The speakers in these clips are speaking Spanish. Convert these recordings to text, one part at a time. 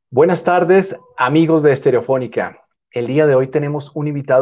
Buenas tardes, amigos de Estereofónica. El día de hoy tenemos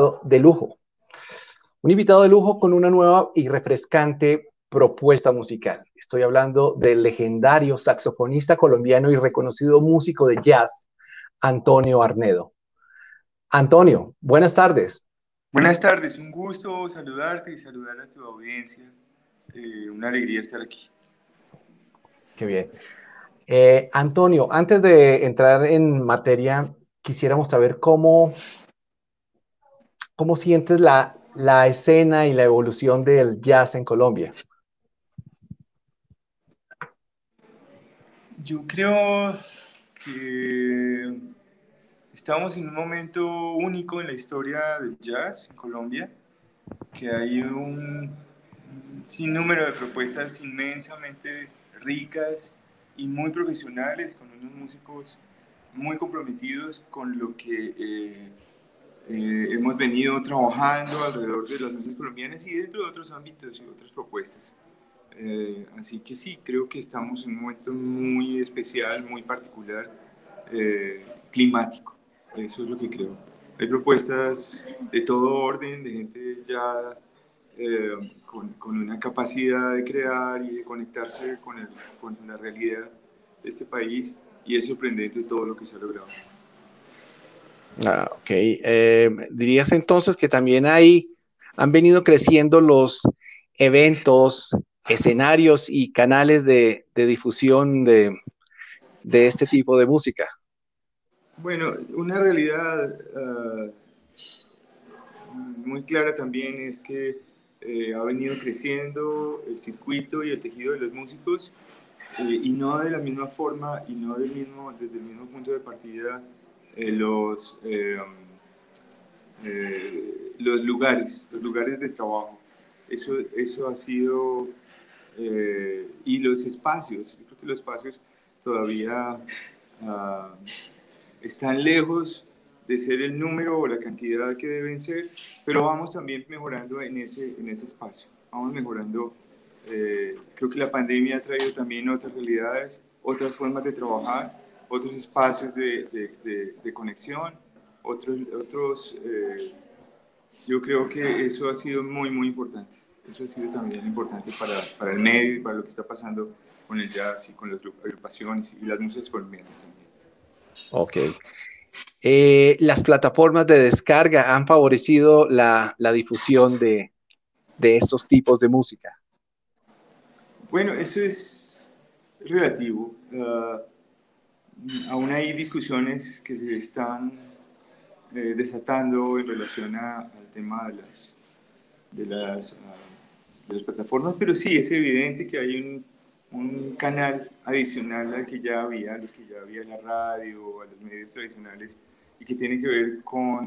un invitado de lujo con una nueva y refrescante propuesta musical. Estoy hablando del legendario saxofonista colombiano y reconocido músico de jazz, Antonio Arnedo. Antonio, buenas tardes. Buenas tardes, un gusto saludarte y saludar a tu audiencia. Una alegría estar aquí. Qué bien. Antonio, antes de entrar en materia, quisiéramos saber cómo sientes la escena y la evolución del jazz en Colombia. Yo creo que estamos en un momento único en la historia del jazz en Colombia, que hay un sinnúmero de propuestas inmensamente ricas y muy profesionales, con unos músicos muy comprometidos con lo que hemos venido trabajando alrededor de las músicas colombianas y dentro de otros ámbitos y otras propuestas. Así que sí, creo que estamos en un momento muy especial, muy particular, climático. Eso es lo que creo. Hay propuestas de todo orden, de gente ya con una capacidad de crear y de conectarse con la realidad de este país, y es sorprendente todo lo que se ha logrado. Ok. ¿Dirías entonces que también han venido creciendo los eventos, escenarios y canales de difusión de este tipo de música? Bueno, una realidad muy clara también es que ha venido creciendo el circuito y el tejido de los músicos, y no de la misma forma y no desde el mismo punto de partida eh, los, eh, los lugares de trabajo. Eso ha sido, y los espacios, yo creo que los espacios todavía uh, están lejos de ser el número o la cantidad que deben ser, pero vamos también mejorando en ese espacio. Vamos mejorando. Creo que la pandemia ha traído también otras realidades, otras formas de trabajar, otros espacios de conexión, yo creo que eso ha sido muy, muy importante. Eso ha sido también importante para el medio y para lo que está pasando con el jazz y con las agrupaciones y las músicas colombianas también. Ok. Las plataformas de descarga han favorecido la difusión de estos tipos de música. Bueno, eso es relativo. Aún hay discusiones que se están desatando en relación al tema de las, de las plataformas, pero sí, es evidente que hay un canal adicional al que ya había, a los que ya había en la radio, a los medios tradicionales, y que tiene que ver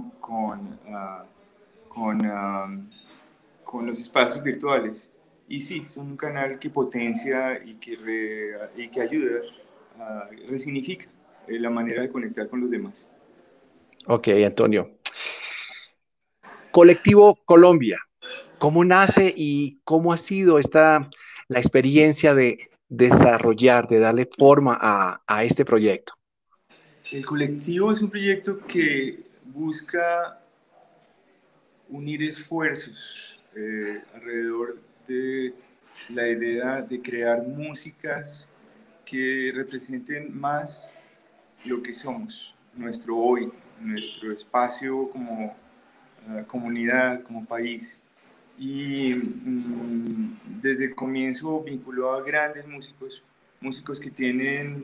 con, con los espacios virtuales. Y sí, son un canal que potencia y que ayuda, resignifica la manera de conectar con los demás. Ok, Antonio. Colectivo Colombia. ¿Cómo nace y cómo ha sido la experiencia de desarrollar, de darle forma a este proyecto? El colectivo es un proyecto que busca unir esfuerzos alrededor de la idea de crear músicas que representen más lo que somos, nuestro hoy, nuestro espacio como comunidad, como país. Y desde el comienzo vinculó a grandes músicos, músicos que tienen,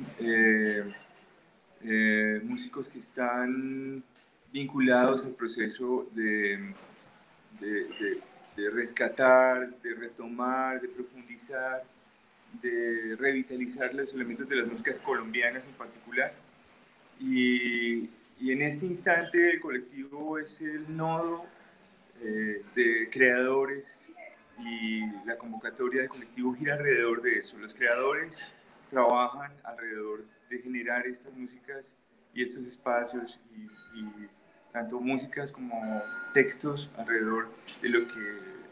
músicos que están vinculados al proceso de, de, de rescatar, de retomar, de profundizar, de revitalizar los elementos de las músicas colombianas en particular. Y en este instante el colectivo es el nodo de creadores, y la convocatoria del colectivo gira alrededor de eso. Los creadores trabajan alrededor de generar estas músicas y estos espacios y tanto músicas como textos alrededor de lo que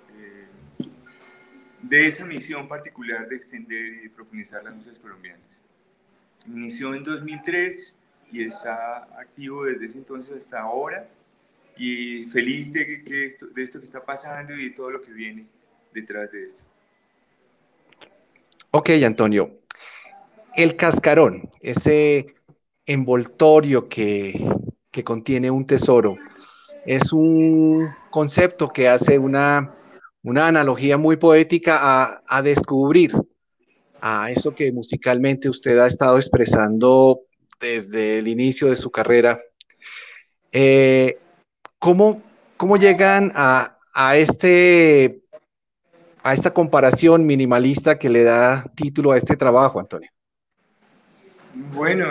de esa misión particular de extender y de profundizar las músicas colombianas. Inició en 2003 y está activo desde ese entonces hasta ahora, y feliz de esto que está pasando y de todo lo que viene detrás de esto. Ok, Antonio, el cascarón, ese envoltorio que contiene un tesoro, es un concepto que hace una analogía muy poética a descubrir, a eso que musicalmente usted ha estado expresando desde el inicio de su carrera. Eh, ¿cómo llegan a esta comparación minimalista que le da título a este trabajo, Antonio? Bueno,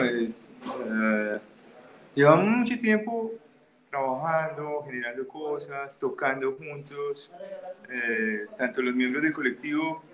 llevamos mucho tiempo trabajando, generando cosas, tocando juntos, tanto los miembros del colectivo,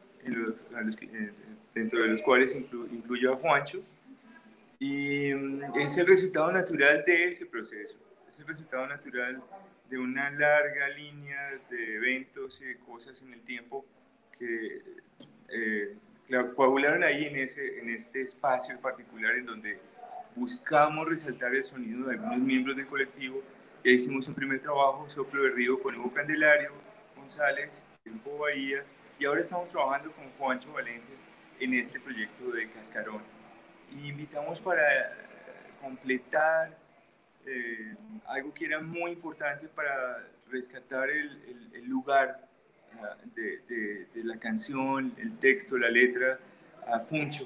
dentro de los cuales incluyo a Juancho, y es el resultado natural de ese proceso, es el resultado natural de una larga línea de eventos y de cosas en el tiempo que eh, coagularon ahí en este espacio en particular en donde buscamos resaltar el sonido de algunos miembros del colectivo. Ya hicimos un primer trabajo, Soplo de Río, con Hugo Candelario González, Tiempo Bahía, y ahora estamos trabajando con Juancho Valencia en este proyecto de Cascarón. Y invitamos para completar algo que era muy importante para rescatar el lugar de la canción, el texto, la letra, a Funcho.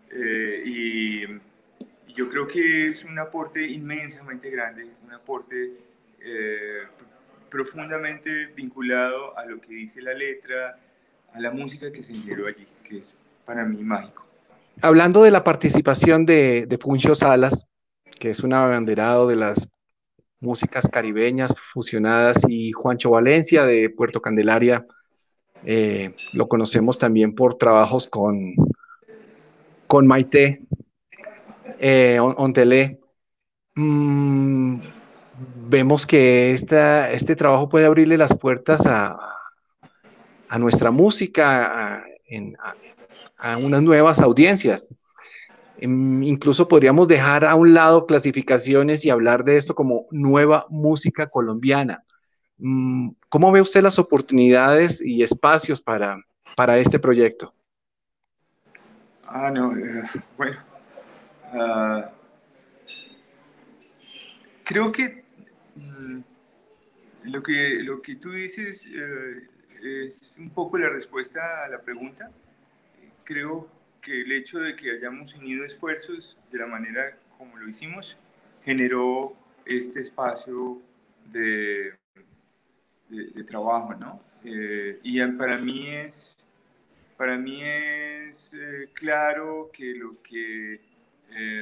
Y yo creo que es un aporte inmensamente grande, un aporte profundamente vinculado a lo que dice la letra, a la música que se generó allí, que es para mí mágico. Hablando de la participación de Funcho Salas, que es un abanderado de las músicas caribeñas fusionadas, y Juancho Valencia de Puerto Candelaria, lo conocemos también por trabajos con Maite Ontelé. Mm, vemos que este trabajo puede abrirle las puertas a nuestra música, a unas nuevas audiencias. Incluso podríamos dejar a un lado clasificaciones y hablar de esto como nueva música colombiana. ¿Cómo ve usted las oportunidades y espacios para este proyecto? Ah, no, bueno, uh, creo que lo que tú dices es un poco la respuesta a la pregunta. Creo que el hecho de que hayamos unido esfuerzos de la manera como lo hicimos generó este espacio de, de trabajo, ¿no? Y para mí es claro que eh,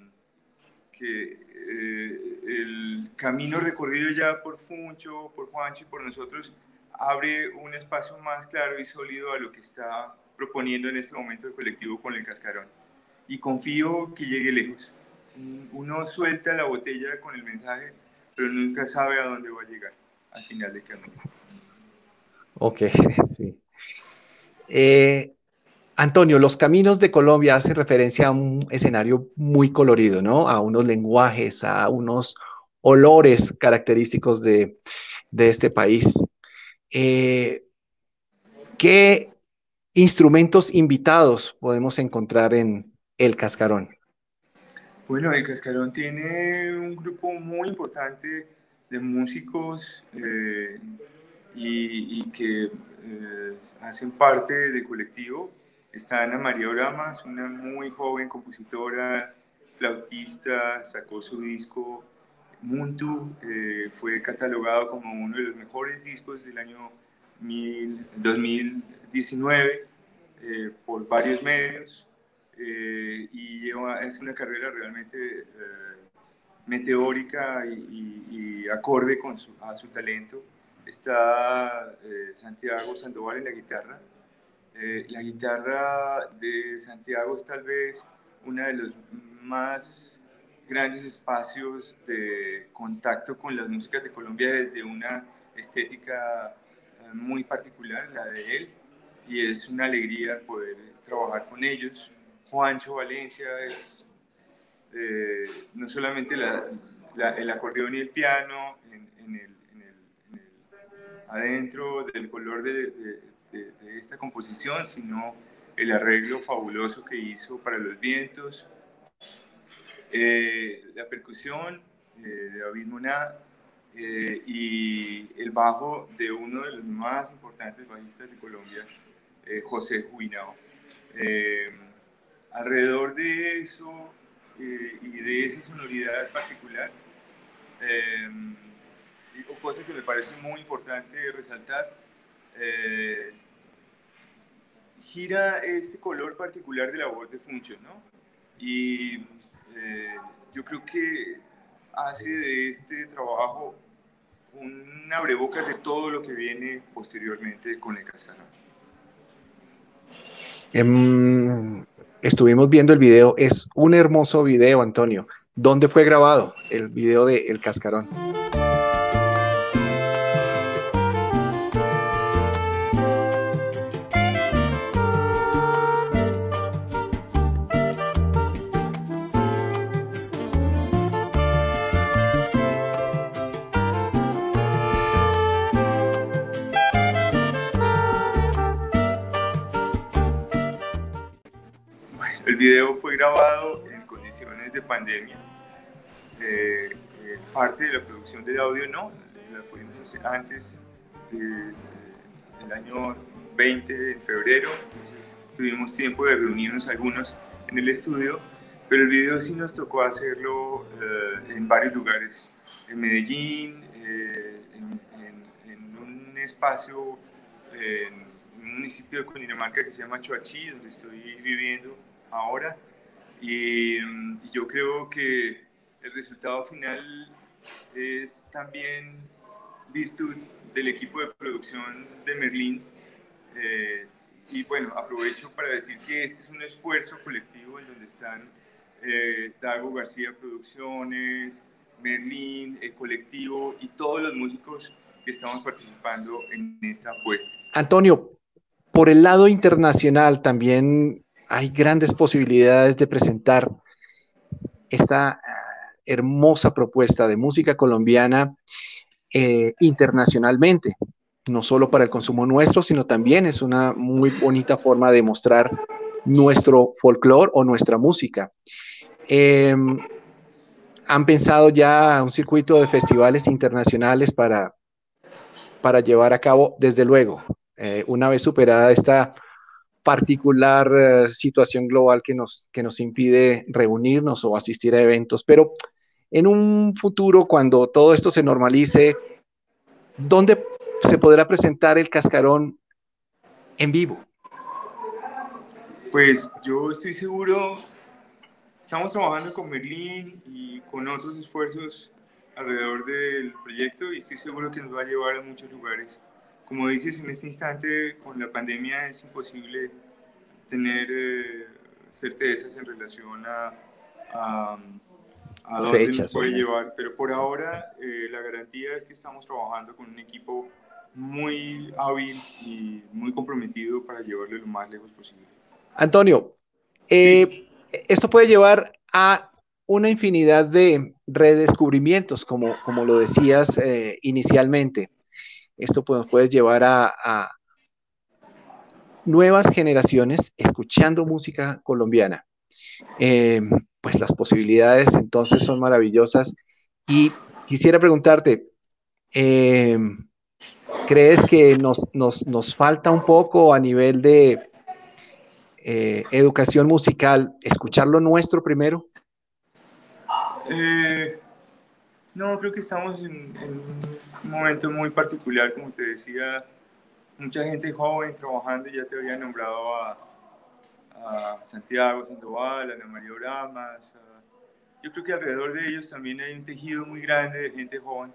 el camino recorrido ya por Funcho, por Juancho y por nosotros abre un espacio más claro y sólido a lo que está proponiendo en este momento el colectivo con el Cascarón. Y confío que llegue lejos. Uno suelta la botella con el mensaje, pero nunca sabe a dónde va a llegar al final del camino. Ok, sí. Eh, Antonio, Los Caminos de Colombia hace referencia a un escenario muy colorido, ¿no? A unos lenguajes, a unos olores característicos de este país. Eh, ¿Qué instrumentos invitados podemos encontrar en El Cascarón? Bueno, el Cascarón tiene un grupo muy importante de músicos y que hacen parte del colectivo. Está Ana María Oramas, una muy joven compositora, flautista, sacó su disco Muntu, fue catalogado como uno de los mejores discos del año 2019 por varios medios es una carrera realmente meteórica y acorde a su talento. Está Santiago Sandoval en la guitarra. La guitarra de Santiago es tal vez uno de los más grandes espacios de contacto con las músicas de Colombia desde una estética muy particular, la de él, y es una alegría poder trabajar con ellos. Juancho Valencia es no solamente el acordeón y el piano adentro del color de esta composición, sino el arreglo fabuloso que hizo para los vientos, la percusión de David Moná, y el bajo de uno de los más importantes bajistas de Colombia, José Juinao. Alrededor de eso y de esa sonoridad particular, digo, cosa que me parece muy importante resaltar, gira este color particular de la voz de Funcho, ¿no? Y yo creo que hace de este trabajo un abrebocas de todo lo que viene posteriormente con el Cascarón. Estuvimos viendo el video, es un hermoso video, Antonio. ¿Dónde fue grabado el video de El Cascarón? El video fue grabado en condiciones de pandemia. Parte de la producción del audio no, la pudimos hacer antes del año 20, en febrero, entonces tuvimos tiempo de reunirnos algunos en el estudio, pero el video sí nos tocó hacerlo en varios lugares, en Medellín, en un espacio en un municipio de Cundinamarca que se llama Choachí, donde estoy viviendo ahora, y yo creo que el resultado final es también virtud del equipo de producción de Merlín. Y bueno, aprovecho para decir que este es un esfuerzo colectivo en donde están Dago García Producciones, Merlín, el colectivo y todos los músicos que estamos participando en esta apuesta. Antonio, por el lado internacional también hay grandes posibilidades de presentar esta hermosa propuesta de música colombiana internacionalmente, no solo para el consumo nuestro, sino también es una muy bonita forma de mostrar nuestro folclore o nuestra música. ¿Han pensado ya un circuito de festivales internacionales para llevar a cabo? Desde luego, una vez superada esta particular situación global que nos impide reunirnos o asistir a eventos, pero en un futuro, cuando todo esto se normalice, ¿dónde se podrá presentar el Cascarón en vivo? Pues yo estoy seguro, estamos trabajando con Merlín y con otros esfuerzos alrededor del proyecto y estoy seguro que nos va a llevar a muchos lugares. Como dices, en este instante con la pandemia es imposible tener certezas en relación a dónde nos puede llevar, pero por ahora la garantía es que estamos trabajando con un equipo muy hábil y muy comprometido para llevarlo lo más lejos posible. Antonio, sí, esto puede llevar a una infinidad de redescubrimientos, como lo decías inicialmente. Esto puede llevar a nuevas generaciones escuchando música colombiana. Pues las posibilidades entonces son maravillosas. Y quisiera preguntarte, ¿crees que nos falta un poco a nivel de educación musical escuchar lo nuestro primero? No, creo que estamos en un momento muy particular, como te decía, mucha gente joven trabajando, ya te había nombrado a Santiago Sandoval, a Ana María Oramas. Yo creo que alrededor de ellos también hay un tejido muy grande de gente joven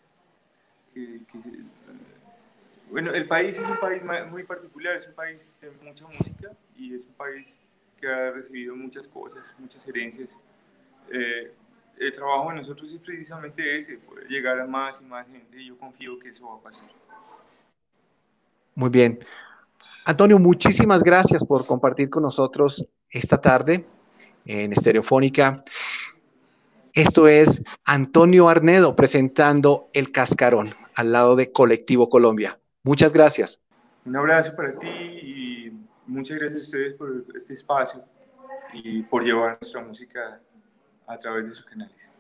bueno, el país es un país muy particular, es un país de mucha música y es un país que ha recibido muchas cosas, muchas herencias. El trabajo de nosotros es precisamente ese, poder llegar a más y más gente, y yo confío que eso va a pasar. Muy bien. Antonio, muchísimas gracias por compartir con nosotros esta tarde en Estereofónica. Esto es Antonio Arnedo presentando El Cascarón al lado de Colectivo Colombia. Muchas gracias. Un abrazo para ti y muchas gracias a ustedes por este espacio y por llevar nuestra música a través de sus canales.